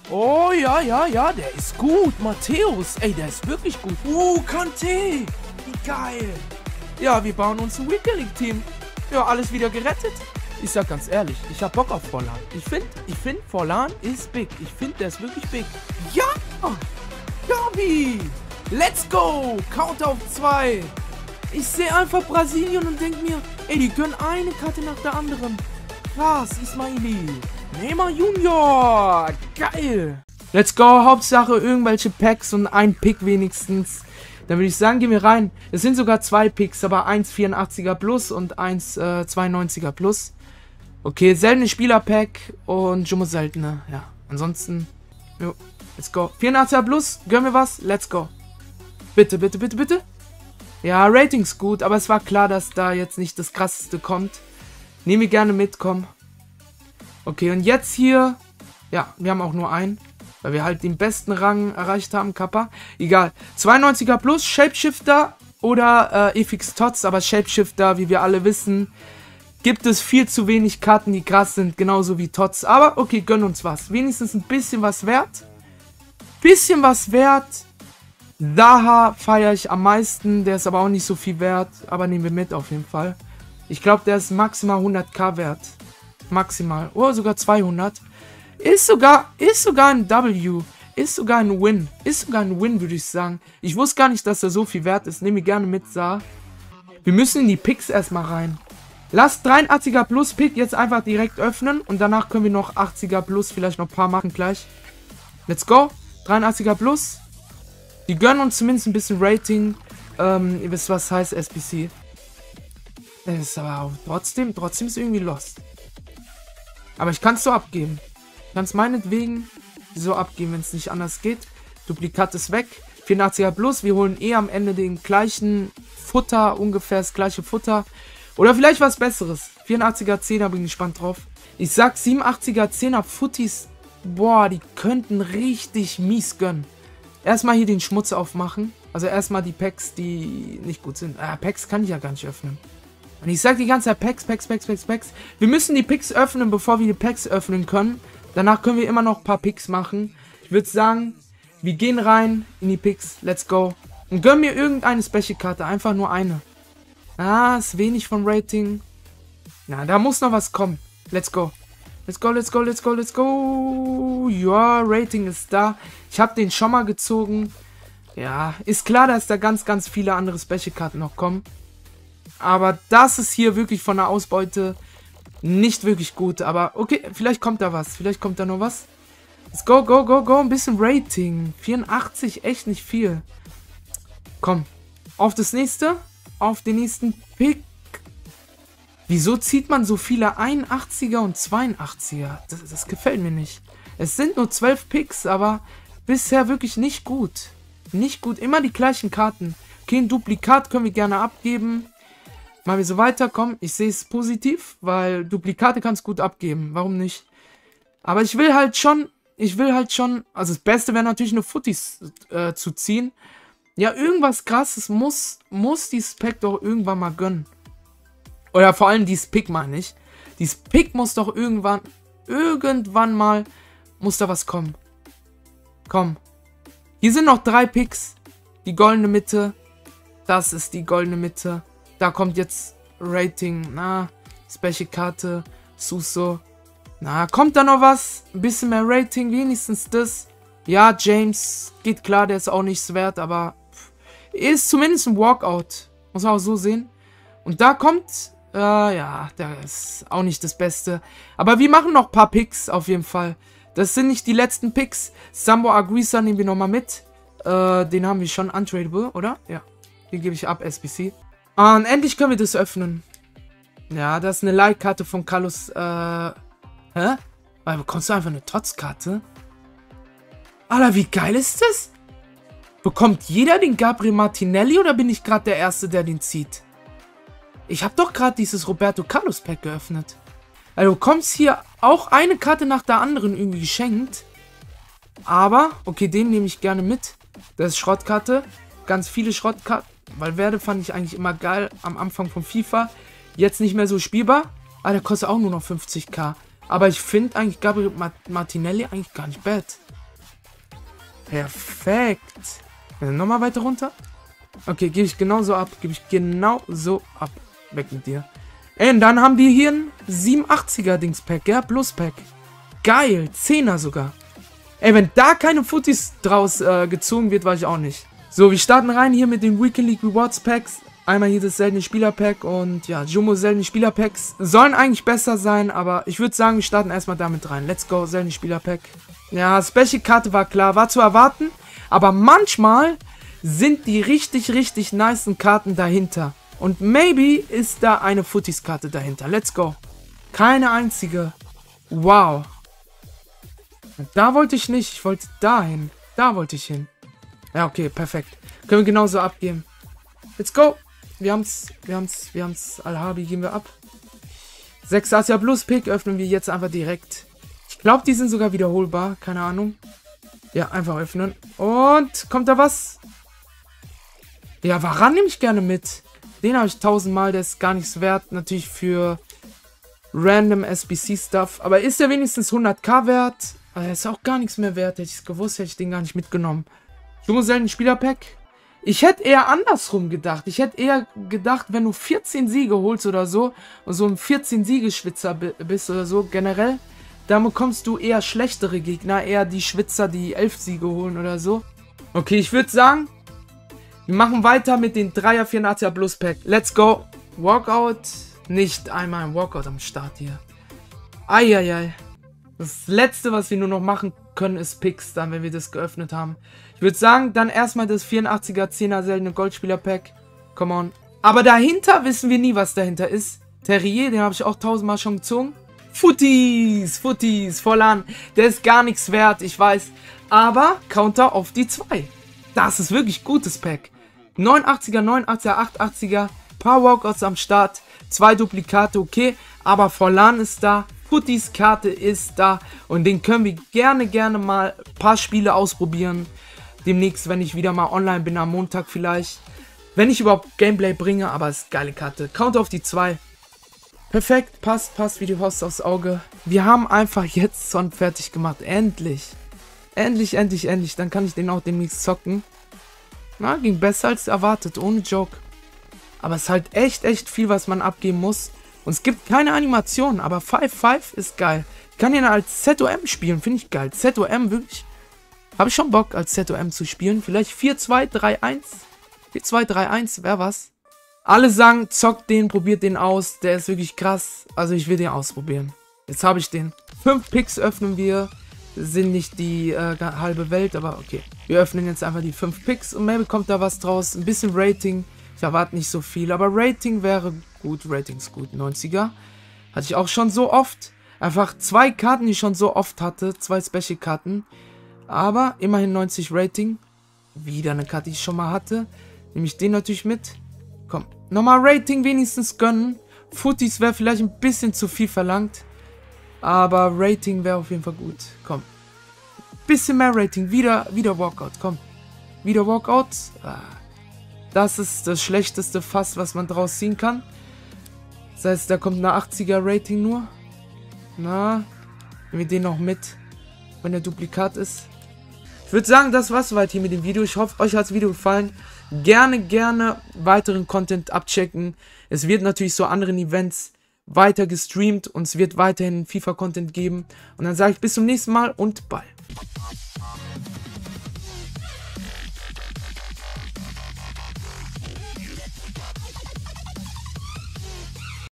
Oh, ja, ja, ja, der ist gut. Matthäus, ey, der ist wirklich gut. Kanté. Wie geil. Ja, wir bauen uns ein Weekend League Team. Ja, alles wieder gerettet. Ich sag ganz ehrlich, ich hab Bock auf Forlan. Ich find Forlan ist big. Ich finde, der ist wirklich big. Ja! Gabi! Let's go! Count auf 2. Ich sehe einfach Brasilien und denke mir, ey, die gönnen eine Karte nach der anderen. Krass, Ismaili. Neymar Junior. Geil. Let's go. Hauptsache irgendwelche Packs und ein Pick wenigstens. Dann würde ich sagen, gehen wir rein. Es sind sogar 2 Picks, aber 1 84er Plus und 1 92er Plus. Okay, seltene Spielerpack und Jumbo seltene. Ja, ansonsten, jo, let's go. 84er Plus, gönnen wir was? Let's go. Bitte, bitte, bitte, bitte. Ja, Ratings gut, aber es war klar, dass da jetzt nicht das krasseste kommt. Nehmen wir gerne mit, komm. Okay, und jetzt hier, ja, wir haben auch nur einen, weil wir halt den besten Rang erreicht haben, Kappa. Egal, 92er Plus, Shapeshifter oder Efix Tots, aber Shapeshifter, wie wir alle wissen, gibt es viel zu wenig Karten, die krass sind, genauso wie Tots. Aber okay, gönn uns was. Wenigstens ein bisschen was wert. Bisschen was wert. Daha feiere ich am meisten. Der ist aber auch nicht so viel wert. Aber nehmen wir mit auf jeden Fall. Ich glaube, der ist maximal 100k wert. Maximal. Oh, sogar 200. Ist sogar ein W. Ist sogar ein Win. Ist sogar ein Win, würde ich sagen. Ich wusste gar nicht, dass er so viel wert ist. Nehme ich gerne mit, Sa. Wir müssen in die Picks erstmal rein. Lasst 83er Plus Pick jetzt einfach direkt öffnen. Und danach können wir noch 80er Plus vielleicht noch ein paar machen gleich. Let's go. 83er Plus. Die gönnen uns zumindest ein bisschen Rating. Ihr wisst, was heißt SBC. Das ist aber auch trotzdem ist irgendwie lost. Aber ich kann es so abgeben. Ich kann es meinetwegen so abgeben, wenn es nicht anders geht. Duplikat ist weg. 84er Plus. Wir holen am Ende den gleichen Futter. Ungefähr das gleiche Futter. Oder vielleicht was Besseres. 84er 10er, bin ich gespannt drauf. Ich sag 87er 10er Futtis. Boah, die könnten richtig mies gönnen. Erstmal hier den Schmutz aufmachen. Also erstmal die Packs, die nicht gut sind. Packs kann ich ja gar nicht öffnen. Und ich sag die ganze Zeit Packs. Wir müssen die Picks öffnen, bevor wir die Packs öffnen können. Danach können wir immer noch ein paar Picks machen. Ich würde sagen, wir gehen rein in die Picks. Let's go. Und gönnen mir irgendeine Special-Karte. Einfach nur eine. Ist wenig von Rating. Na, da muss noch was kommen. Let's go. Let's go. Ja, Rating ist da. Ich habe den schon mal gezogen. Ja, ist klar, dass da ganz viele andere Special-Karten noch kommen. Aber das ist hier wirklich von der Ausbeute nicht wirklich gut. Aber okay, vielleicht kommt da was. Vielleicht kommt da noch was. Let's go. Ein bisschen Rating. 84, echt nicht viel. Komm, auf das nächste. Auf den nächsten Pick. Wieso zieht man so viele 81er und 82er? Das gefällt mir nicht. Es sind nur 12 Picks, aber bisher wirklich nicht gut. Nicht gut. Immer die gleichen Karten. Okay, ein Duplikat können wir gerne abgeben. Mal wir so weiterkommen. Ich sehe es positiv, weil Duplikate kann es gut abgeben. Warum nicht? Aber ich will halt schon, also das Beste wäre natürlich eine Futtis zu ziehen. Ja, irgendwas Krasses muss dieses Pack doch irgendwann mal gönnen. Oder vor allem dieses Pick, meine ich. Dieses Pick muss doch irgendwann mal, muss da was kommen. Komm. Hier sind noch 3 Picks. Die goldene Mitte. Das ist die goldene Mitte. Da kommt jetzt Rating. Na, Special-Karte. Suso. Na, kommt da noch was? Ein bisschen mehr Rating, wenigstens das. Ja, James, geht klar, der ist auch nichts wert, aber ist zumindest ein Walkout. Muss man auch so sehen. Und da kommt, ja, der ist auch nicht das Beste. Aber wir machen noch ein paar Picks auf jeden Fall. Das sind nicht die letzten Picks. Sambo Aguisa nehmen wir nochmal mit. Den haben wir schon untradable, oder? Ja, den gebe ich ab, SBC. Und endlich können wir das öffnen. Ja, das ist eine Like-Karte von Carlos, Weil bekommst du einfach eine Tots-Karte? Alter, wie geil ist das? Bekommt jeder den Gabriel Martinelli oder bin ich gerade der Erste, der den zieht? Ich habe doch gerade dieses Roberto Carlos Pack geöffnet. Also du bekommst hier auch eine Karte nach der anderen irgendwie geschenkt. Aber, okay, den nehme ich gerne mit. Das ist Schrottkarte. Ganz viele Schrottkarten. Valverde fand ich eigentlich immer geil am Anfang von FIFA. Jetzt nicht mehr so spielbar. Aber der kostet auch nur noch 50k. Aber ich finde eigentlich Gabriel Martinelli eigentlich gar nicht bad. Perfekt. Nochmal weiter runter. Okay, gebe ich genauso ab. Gebe ich genauso ab. Weg mit dir. Ey, und dann haben wir hier ein 87er Dings-Pack, ja? Plus-Pack. Geil. 10er sogar. Ey, wenn da keine Footies draus gezogen wird, weiß ich auch nicht. So, wir starten rein hier mit den Weekend League Rewards Packs. Einmal hier das seltene Spieler-Pack und ja, Jumbo seltene Spieler-Packs. Sollen eigentlich besser sein, aber ich würde sagen, wir starten erstmal damit rein. Let's go, seltene Spieler-Pack. Ja, Special-Karte war klar, war zu erwarten. Aber manchmal sind die richtig, richtig nicen Karten dahinter. Und maybe ist da eine Footies-Karte dahinter. Let's go. Keine einzige. Wow. Da wollte ich nicht. Ich wollte dahin. Da wollte ich hin. Ja, okay, perfekt. Können wir genauso abgeben. Let's go. Wir haben's. Alhabi geben wir ab. 6 Asia Plus Pick öffnen wir jetzt einfach direkt. Ich glaube, die sind sogar wiederholbar. Keine Ahnung. Ja, einfach öffnen. Und kommt da was? Ja, Varan nehme ich gerne mit. Den habe ich 1000-mal. Der ist gar nichts wert. Natürlich für random SBC-Stuff. Aber ist der wenigstens 100k wert? Aber er ist auch gar nichts mehr wert. Hätte ich es gewusst, hätte ich den gar nicht mitgenommen. Jumbo selten Spielerpack. Ich hätte eher andersrum gedacht. Ich hätte eher gedacht, wenn du 14 Siege holst oder so, und so ein 14-Siege-Schwitzer bist oder so, generell, dann bekommst du eher schlechtere Gegner, eher die Schwitzer, die 11 Siege holen oder so. Okay, ich würde sagen, wir machen weiter mit den 3er 84er Plus Pack. Let's go. Walkout. Nicht einmal ein Walkout am Start hier. Eieiei. Das letzte, was wir nur noch machen können, ist Picks, dann, wenn wir das geöffnet haben. Ich würde sagen, dann erstmal das 84er 10er seltene Goldspieler-Pack. Come on. Aber dahinter wissen wir nie, was dahinter ist. Terrier, den habe ich auch 1000-mal schon gezogen. Footies, voll an. Der ist gar nichts wert, ich weiß. Aber Counter auf die 2. Das ist wirklich gutes Pack. 89er, 89er, 88er. Paar Walkouts am Start. 2 Duplikate, okay. Aber Forlan ist da. Footies Karte ist da. Und den können wir gerne mal ein paar Spiele ausprobieren. Demnächst, wenn ich wieder mal online bin, am Montag vielleicht. Wenn ich überhaupt Gameplay bringe, aber es ist eine geile Karte. Counter auf die 2. Perfekt, passt wie die Faust aufs Auge. Wir haben einfach jetzt Son fertig gemacht. Endlich. Endlich. Dann kann ich den auch demnächst zocken. Na, ging besser als erwartet, ohne Joke. Aber es ist halt echt viel, was man abgeben muss. Und es gibt keine Animation, aber 5-5 ist geil. Ich kann ihn als ZOM spielen, finde ich geil. ZOM, wirklich. Habe ich schon Bock, als ZOM zu spielen. Vielleicht 4-2-3-1. 4-2-3-1, wäre was. Alle sagen, zockt den, probiert den aus. Der ist wirklich krass. Also ich will den ausprobieren. Jetzt habe ich den. 5 Picks öffnen wir. Sind nicht die halbe Welt, aber okay. Wir öffnen jetzt einfach die 5 Picks und maybe kommt da was draus. Ein bisschen Rating. Ich erwarte nicht so viel, aber Rating wäre gut. Rating ist gut. 90er. Hatte ich auch schon so oft. Einfach 2 Karten, die ich schon so oft hatte. 2 Special-Karten. Aber immerhin 90 Rating. Wieder eine Karte, die ich schon mal hatte. Nehme ich den natürlich mit. Komm, nochmal Rating wenigstens gönnen. Footies wäre vielleicht ein bisschen zu viel verlangt. Aber Rating wäre auf jeden Fall gut. Komm. Bisschen mehr Rating. Wieder Walkout. Komm. Wieder Walkout. Das ist das schlechteste Fass, was man draus ziehen kann. Das heißt, da kommt eine 80er Rating nur. Na, nehmen wir den noch mit, wenn der Duplikat ist. Ich würde sagen, das war's soweit hier mit dem Video. Ich hoffe, euch hat das Video gefallen. Gerne weiteren Content abchecken. Es wird natürlich so anderen Events weiter gestreamt und es wird weiterhin FIFA-Content geben. Und dann sage ich bis zum nächsten Mal und bye.